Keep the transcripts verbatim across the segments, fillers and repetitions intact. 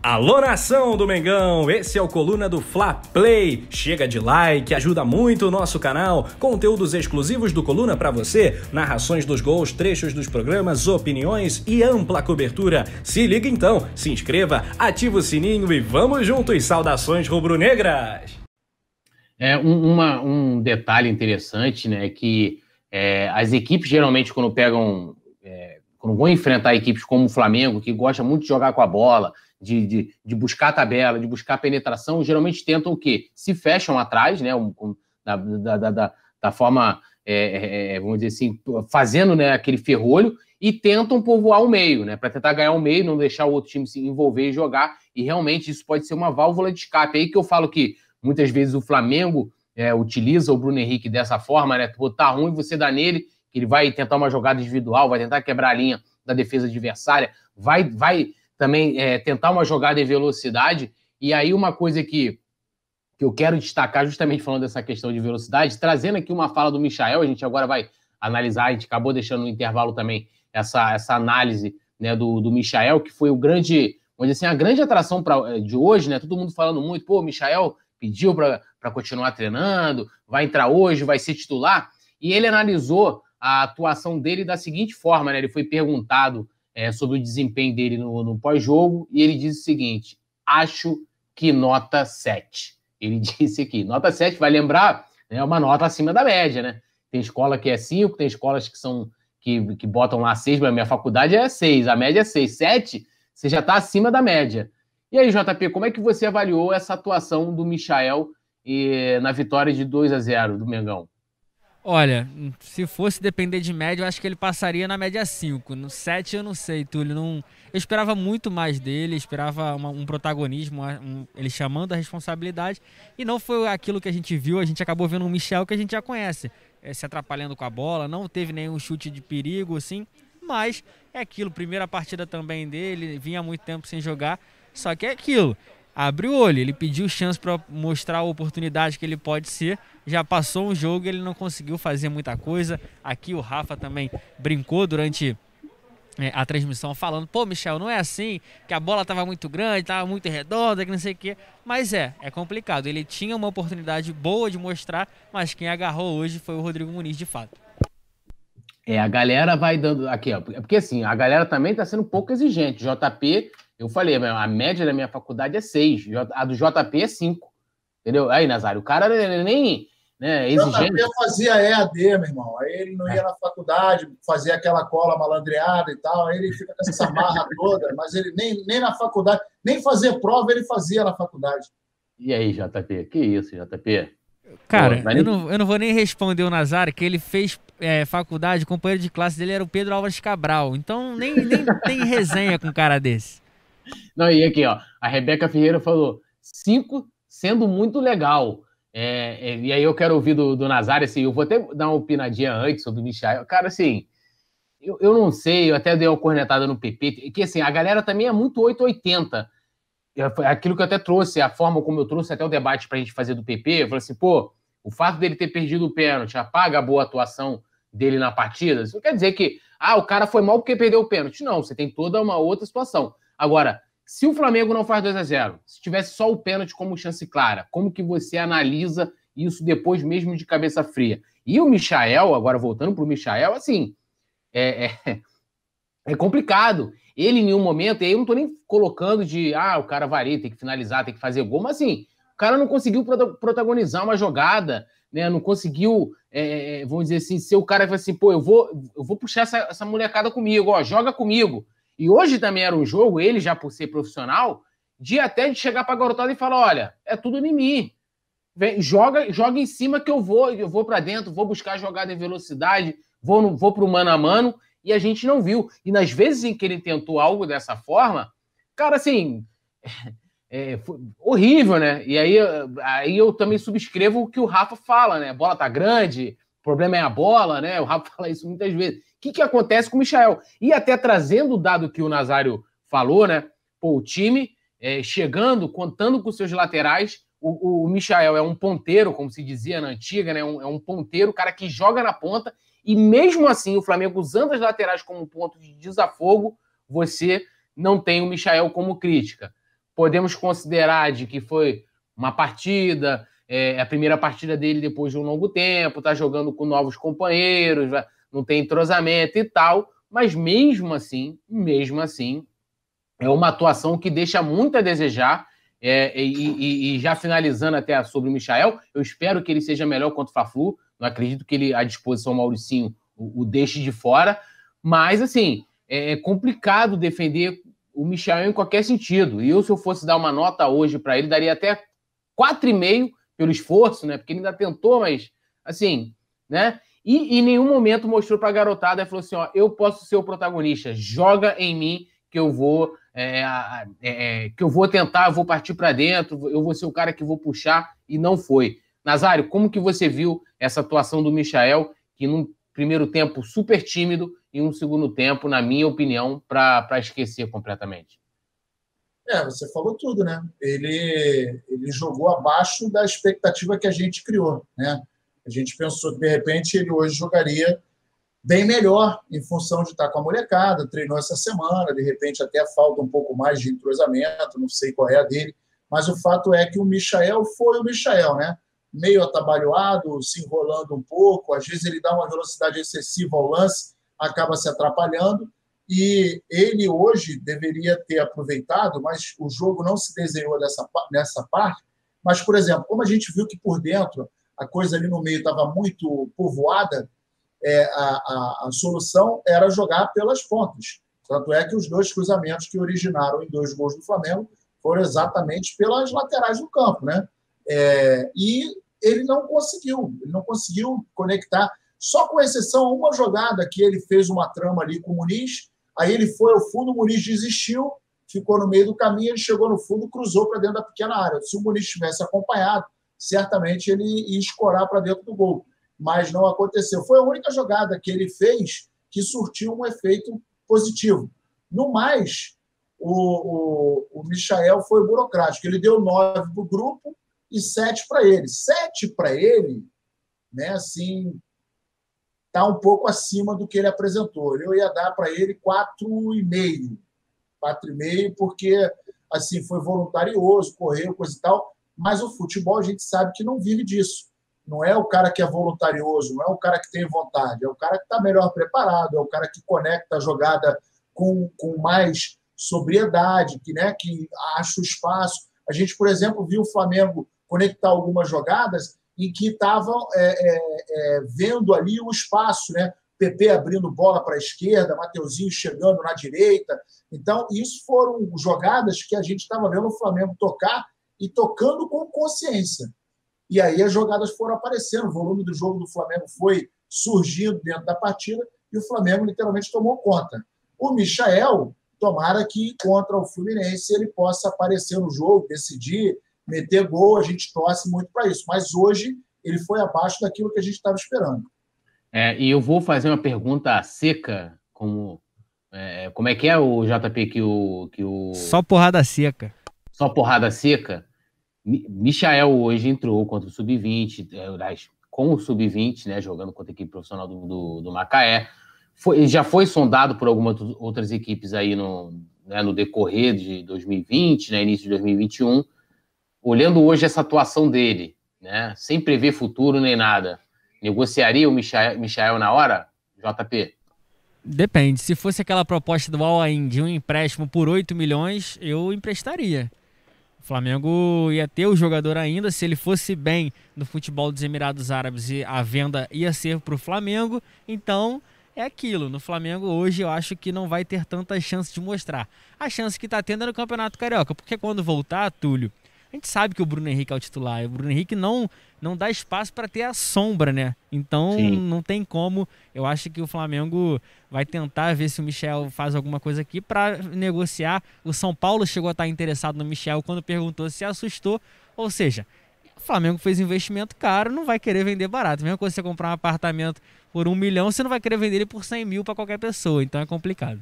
Alô, nação do Mengão, esse é o Coluna do Fla Play. Chega de like, ajuda muito o nosso canal. Conteúdos exclusivos do Coluna pra você, narrações dos gols, trechos dos programas, opiniões e ampla cobertura. Se liga então, se inscreva, ativa o sininho e vamos juntos. Saudações rubro-negras! É, um, uma, um detalhe interessante, né, que é, as equipes geralmente quando pegam, é, quando vão enfrentar equipes como o Flamengo, que gosta muito de jogar com a bola, De, de, de buscar a tabela, de buscar a penetração, geralmente tentam o quê? Se fecham atrás, né? Um, um, da, da, da, da forma, é, é, vamos dizer assim, fazendo, né, aquele ferrolho e tentam povoar o meio, né? Para tentar ganhar o meio, não deixar o outro time se envolver e jogar. E realmente isso pode ser uma válvula de escape. É aí que eu falo que muitas vezes o Flamengo é, utiliza o Bruno Henrique dessa forma, né? Pô, tá ruim, você dá nele, que ele vai tentar uma jogada individual, vai tentar quebrar a linha da defesa adversária, vai. vai também é, tentar uma jogada em velocidade, e aí uma coisa que, que eu quero destacar, justamente falando dessa questão de velocidade, trazendo aqui uma fala do Michael, a gente agora vai analisar, a gente acabou deixando no intervalo também essa, essa análise, né, do, do Michael, que foi o grande, vamos dizer assim, a grande atração pra, de hoje, né, todo mundo falando muito, pô, o Michael pediu para continuar treinando, vai entrar hoje, vai ser titular, e ele analisou a atuação dele da seguinte forma, né, ele foi perguntado É, sobre o desempenho dele no, no pós-jogo, e ele disse o seguinte: acho que nota sete. Ele disse aqui, nota sete, vai lembrar, é né, uma nota acima da média, né? Tem escola que é cinco, tem escolas que são que, que botam lá seis, mas a minha faculdade é seis, a média é seis. sete, você já está acima da média. E aí, J P, como é que você avaliou essa atuação do Michael e, na vitória de dois a zero do Mengão? Olha, se fosse depender de média, eu acho que ele passaria na média cinco. No sete eu não sei, Túlio. Não... Eu esperava muito mais dele, esperava uma, um protagonismo, um, ele chamando a responsabilidade. E não foi aquilo que a gente viu, a gente acabou vendo um Michel que a gente já conhece. É, se atrapalhando com a bola, não teve nenhum chute de perigo, assim. Mas é aquilo, primeira partida também dele, vinha há muito tempo sem jogar. Só que é aquilo. Abre o olho, ele pediu chance para mostrar a oportunidade que ele pode ser, já passou um jogo e ele não conseguiu fazer muita coisa. Aqui o Rafa também brincou durante é, a transmissão falando, pô, Michel, não é assim, que a bola estava muito grande, estava muito redonda, que não sei o quê. Mas é, é complicado, ele tinha uma oportunidade boa de mostrar, mas quem agarrou hoje foi o Rodrigo Muniz de fato. É, a galera vai dando, aqui ó, porque assim, a galera também está sendo um pouco exigente, J P... Eu falei, a média da minha faculdade é seis, a do J P é cinco. Entendeu? Aí, Nazário, o cara nem né, exigente. O J P fazia E A D, meu irmão. Aí ele não ia na faculdade, fazia aquela cola malandreada e tal, aí ele fica com essa marra toda, mas ele nem, nem na faculdade, nem fazer prova ele fazia na faculdade. E aí, J P? Que isso, J P? Cara, Pô, eu, nem... não, eu não vou nem responder o Nazário, que ele fez é, faculdade, o companheiro de classe dele era o Pedro Álvares Cabral, então nem, nem tem resenha com um cara desse. Não, e aqui, ó, a Rebeca Ferreira falou, cinco sendo muito legal. É, é, e aí eu quero ouvir do, do Nazário, assim, eu vou até dar uma opinadinha antes sobre o Michael. Cara, assim, eu, eu não sei, eu até dei uma cornetada no P P, que assim, a galera também é muito oito ou oitenta. Aquilo que eu até trouxe, a forma como eu trouxe até o debate pra gente fazer do P P, eu falei assim, pô, o fato dele ter perdido o pênalti apaga a boa atuação dele na partida? Isso não quer dizer que, ah, o cara foi mal porque perdeu o pênalti. Não, você tem toda uma outra situação. Agora, se o Flamengo não faz dois a zero, se tivesse só o pênalti como chance clara, como que você analisa isso depois mesmo de cabeça fria? E o Michael, agora voltando para o Michael, assim, é, é, é complicado. Ele, em nenhum momento, e aí eu não estou nem colocando de, ah, o cara varia, tem que finalizar, tem que fazer gol, mas assim, o cara não conseguiu protagonizar uma jogada, né? Não conseguiu, é, vamos dizer assim, ser o cara que vai assim, pô, eu vou, eu vou puxar essa, essa molecada comigo, ó, joga comigo. E hoje também era um jogo, ele já por ser profissional, de até de chegar para a garotada e falar, olha, é tudo em mim. Vem, joga, joga em cima que eu vou, eu vou para dentro, vou buscar jogada em velocidade, vou, no, vou para o mano a mano, e a gente não viu. E nas vezes em que ele tentou algo dessa forma, cara, assim, é, foi horrível, né? E aí, aí eu também subscrevo o que o Rafa fala, né? A bola tá grande, o problema é a bola, né? O Rafa fala isso muitas vezes. O que, que acontece com o Michael? E até trazendo o dado que o Nazário falou, né? Pô, o time é, chegando, contando com seus laterais, o, o Michael é um ponteiro, como se dizia na antiga, né? Um, é um ponteiro, cara que joga na ponta, e mesmo assim, o Flamengo usando as laterais como ponto de desafogo, você não tem o Michael como crítica. podemos considerar de que foi uma partida, é, a primeira partida dele depois de um longo tempo, tá jogando com novos companheiros, não tem entrosamento e tal, mas mesmo assim, mesmo assim, é uma atuação que deixa muito a desejar. É, e, e, e já finalizando até sobre o Michael, eu espero que ele seja melhor contra o Fla-Flu. Não acredito que ele, à disposição, o Mauricinho, o, o deixe de fora. Mas, assim, é complicado defender o Michael em qualquer sentido. E eu, se eu fosse dar uma nota hoje para ele, daria até quatro e meio pelo esforço, né? Porque ele ainda tentou, mas, assim, né? E em nenhum momento mostrou para a garotada e falou assim, ó, eu posso ser o protagonista, joga em mim que eu vou... É, é, que eu vou tentar, eu vou partir para dentro, eu vou ser o cara que vou puxar, e não foi. Nazário, como que você viu essa atuação do Michael, que num primeiro tempo super tímido e um segundo tempo, na minha opinião, para esquecer completamente? É, você falou tudo, né? Ele, ele jogou abaixo da expectativa que a gente criou, né? A gente pensou que, de repente, ele hoje jogaria bem melhor em função de estar com a molecada, treinou essa semana, de repente até falta um pouco mais de entrosamento, não sei qual é a dele, mas o fato é que o Michael foi o Michael, né? Meio atabalhoado, se enrolando um pouco, às vezes ele dá uma velocidade excessiva ao lance, acaba se atrapalhando, e ele hoje deveria ter aproveitado, mas o jogo não se desenhou dessa, nessa parte, mas, por exemplo, como a gente viu que por dentro a coisa ali no meio estava muito povoada, É, a, a, a solução era jogar pelas pontas. Tanto é que os dois cruzamentos que originaram em dois gols do Flamengo foram exatamente pelas laterais do campo, né? É, e ele não conseguiu, ele não conseguiu conectar, só com exceção a uma jogada que ele fez uma trama ali com o Muniz, aí ele foi ao fundo, o Muniz desistiu, ficou no meio do caminho, ele chegou no fundo, cruzou para dentro da pequena área. Se o Muniz tivesse acompanhado, certamente ele ia escorar para dentro do gol. Mas não aconteceu. Foi a única jogada que ele fez que surtiu um efeito positivo. No mais, o, o, o Michael foi burocrático. Ele deu nove para o grupo e sete para ele. Sete para ele, né, assim, está um pouco acima do que ele apresentou. Eu ia dar para ele quatro e meio. Quatro e meio, porque assim, foi voluntarioso, correu, coisa e tal, mas o futebol a gente sabe que não vive disso. Não é o cara que é voluntarioso, não é o cara que tem vontade, é o cara que está melhor preparado, é o cara que conecta a jogada com, com mais sobriedade, que, né, que acha o espaço. A gente, por exemplo, viu o Flamengo conectar algumas jogadas em que estavam é, é, é, vendo ali o espaço, né? P P abrindo bola para a esquerda, Mateuzinho chegando na direita. Então, isso foram jogadas que a gente estava vendo o Flamengo tocar e tocando com consciência. E aí as jogadas foram aparecendo, o volume do jogo do Flamengo foi surgindo dentro da partida e o Flamengo literalmente tomou conta. O Michael, tomara que contra o Fluminense ele possa aparecer no jogo, decidir, meter gol, a gente torce muito para isso. Mas hoje ele foi abaixo daquilo que a gente estava esperando. É, e eu vou fazer uma pergunta seca, como é, como é que é o J P que o, que o... Só porrada seca. Só porrada seca? Michael hoje entrou contra o sub vinte, com o sub vinte, né, jogando contra a equipe profissional do, do, do Macaé. Foi, já foi sondado por algumas outras equipes aí no, né, no decorrer de dois mil e vinte, né, início de dois mil e vinte e um. Olhando hoje essa atuação dele, né, sem prever futuro nem nada, negociaria o Michael, Michael na hora, J P? Depende. Se fosse aquela proposta do Al-Ain de um empréstimo por oito milhões, eu emprestaria. O Flamengo ia ter o jogador ainda, se ele fosse bem no futebol dos Emirados Árabes, e a venda ia ser para o Flamengo, então é aquilo. No Flamengo hoje eu acho que não vai ter tanta chance de mostrar. A chance que está tendo é no Campeonato Carioca, porque quando voltar, Túlio, a gente sabe que o Bruno Henrique é o titular, e o Bruno Henrique não, não dá espaço para ter a sombra, né? Então Sim. não tem como. Eu acho que o Flamengo vai tentar ver se o Michel faz alguma coisa aqui para negociar. O São Paulo chegou a estar interessado no Michel quando perguntou, se assustou. Ou seja, o Flamengo fez investimento caro, não vai querer vender barato. Mesmo que você comprar um apartamento por um milhão, você não vai querer vender ele por cem mil para qualquer pessoa. Então é complicado.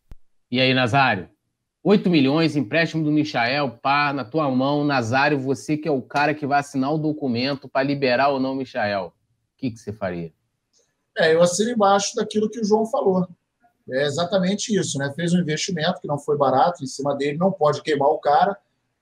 E aí, Nazário? oito milhões, empréstimo do Michael, pá, na tua mão. Nazário, você que é o cara que vai assinar o documento para liberar ou não o Michael. O que, que você faria? É, eu assino embaixo daquilo que o João falou. É exatamente isso, né? Fez um investimento que não foi barato em cima dele, não pode queimar o cara.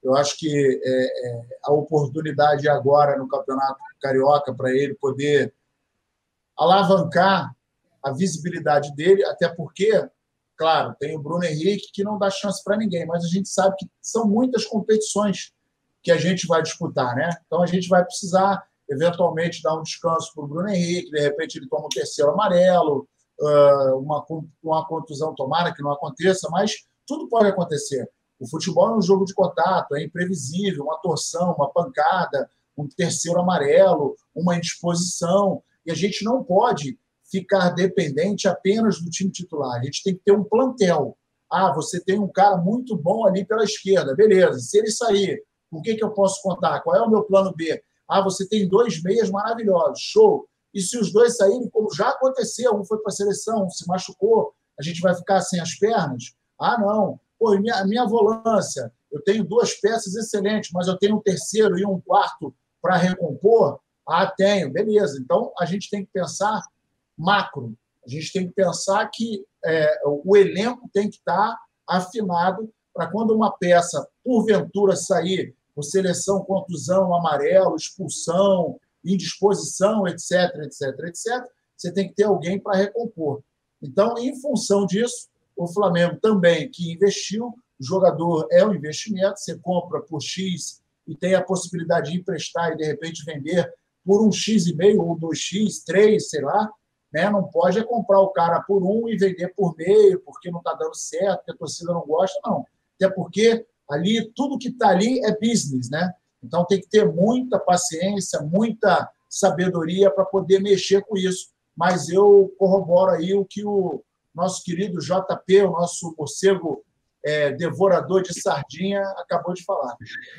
Eu acho que é, é, a oportunidade agora no Campeonato Carioca para ele poder alavancar a visibilidade dele, até porque, claro, tem o Bruno Henrique que não dá chance para ninguém, mas a gente sabe que são muitas competições que a gente vai disputar, né? Então a gente vai precisar eventualmente dar um descanso para o Bruno Henrique, de repente ele toma um terceiro amarelo, uma, uma contusão, tomara que não aconteça, mas tudo pode acontecer. O futebol é um jogo de contato, é imprevisível, uma torção, uma pancada, um terceiro amarelo, uma indisposição, e a gente não pode ficar dependente apenas do time titular. A gente tem que ter um plantel. Ah, você tem um cara muito bom ali pela esquerda, beleza. Se ele sair, com o que, que eu posso contar? Qual é o meu plano B? Ah, você tem dois meias maravilhosos, show. E se os dois saírem, como já aconteceu, um foi para a seleção, um se machucou, a gente vai ficar sem as pernas? Ah, não. Pô, minha, minha volância, eu tenho duas peças excelentes, mas eu tenho um terceiro e um quarto para recompor? Ah, tenho, beleza. Então, a gente tem que pensar macro. A gente tem que pensar que é, o elenco tem que estar afinado para quando uma peça, porventura, sair por seleção, contusão, amarelo, expulsão, indisposição, etc, etc, etcétera, você tem que ter alguém para recompor. Então, em função disso, o Flamengo também, que investiu, o jogador é um investimento, você compra por X e tem a possibilidade de emprestar e, de repente, vender por um X e meio ou dois X, três, sei lá, né? Não pode é comprar o cara por um e vender por meio, porque não está dando certo, porque a torcida não gosta, não. Até porque ali, tudo que está ali é business, né? Então tem que ter muita paciência, muita sabedoria para poder mexer com isso. Mas eu corroboro aí o que o nosso querido J P, o nosso morcego é, devorador de sardinha, acabou de falar.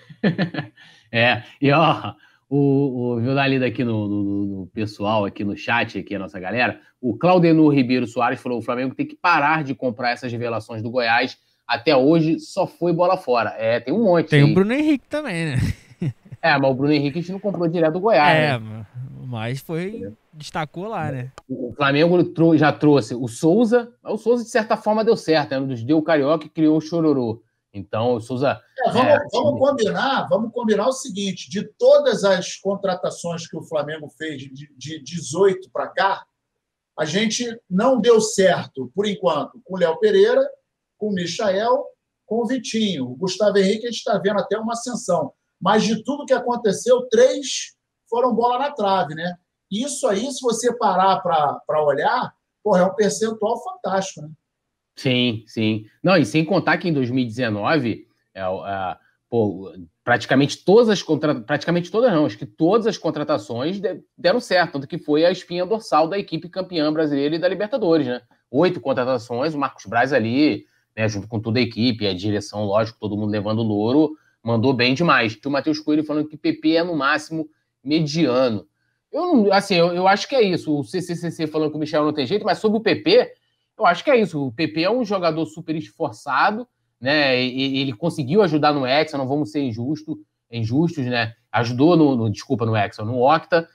É, e ó, o, o viu ali daqui no, no, no pessoal, aqui no chat, aqui a nossa galera, o Claudenor Ribeiro Soares falou: o Flamengo tem que parar de comprar essas revelações do Goiás. Até hoje só foi bola fora. É, tem um monte. Tem aí. o Bruno Henrique também, né? É, mas o Bruno Henrique a gente não comprou direto do Goiás, É, né? mas foi... destacou lá, né? O Flamengo já trouxe o Souza. O Souza, de certa forma, deu certo, né? Nos deu o Carioca e criou o Chororô. Então, o Souza... É, vamos, é, vamos, combinar, vamos combinar o seguinte, de todas as contratações que o Flamengo fez de, de dezoito para cá, a gente não deu certo, por enquanto, com o Léo Pereira, com o Michael, com o Vitinho. O Gustavo Henrique, a gente está vendo até uma ascensão. Mas de tudo que aconteceu, três foram bola na trave, né? Isso aí, se você parar para olhar, porra, é um percentual fantástico, né? Sim, sim. Não, e sem contar que em dois mil e dezenove, é, é, pô, praticamente todas as contra... praticamente todas não, acho que todas as contratações deram certo, tanto que foi a espinha dorsal da equipe campeã brasileira e da Libertadores, né? Oito contratações, o Marcos Braz ali, né, junto com toda a equipe, a direção, lógico, todo mundo levando o louro, mandou bem demais. Tinha o Matheus Coelho falando que P P é, no máximo, mediano. Eu, não, assim, eu, eu acho que é isso. O C C C C falando que o Michel não tem jeito, mas sobre o P P, eu acho que é isso. O P P é um jogador super esforçado, né? E, ele conseguiu ajudar no Hexa, não vamos ser injusto, injustos, né? Ajudou no, no desculpa, no Hexa, no Octa,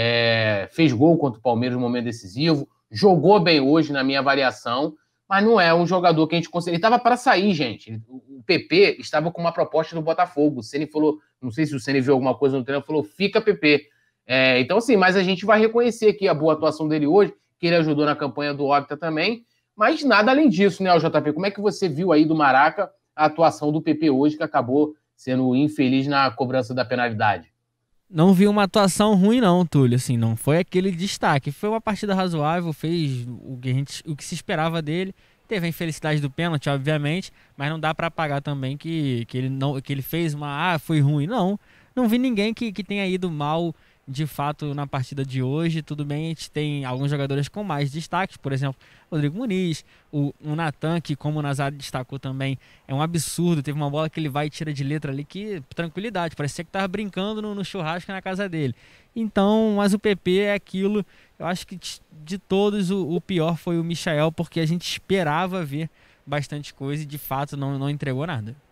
é, fez gol contra o Palmeiras no momento decisivo, jogou bem hoje, na minha avaliação, mas não é um jogador que a gente consegue. Ele estava para sair, gente. O P P estava com uma proposta do Botafogo. O Ceni falou, não sei se o Ceni viu alguma coisa no treino, falou: fica P P. É, então, assim, mas a gente vai reconhecer aqui a boa atuação dele hoje, que ele ajudou na campanha do Octa também, mas nada além disso, né, o J P? Como é que você viu aí do Maraca a atuação do P P hoje, que acabou sendo infeliz na cobrança da penalidade? Não vi uma atuação ruim não, Túlio, assim, não foi aquele destaque, foi uma partida razoável, fez o que, a gente, o que se esperava dele, teve a infelicidade do pênalti, obviamente, mas não dá para apagar também que, que, ele não, que ele fez uma, ah, foi ruim, não, não vi ninguém que, que tenha ido mal de fato na partida de hoje. Tudo bem, a gente tem alguns jogadores com mais destaques, por exemplo, Rodrigo Muniz, o, o Natan, que como o Nazário destacou também, é um absurdo, teve uma bola que ele vai e tira de letra ali, que tranquilidade, parecia que tava brincando no, no churrasco na casa dele. Então, mas o P P é aquilo, eu acho que de todos o, o pior foi o Michael, porque a gente esperava ver bastante coisa e de fato não, não entregou nada.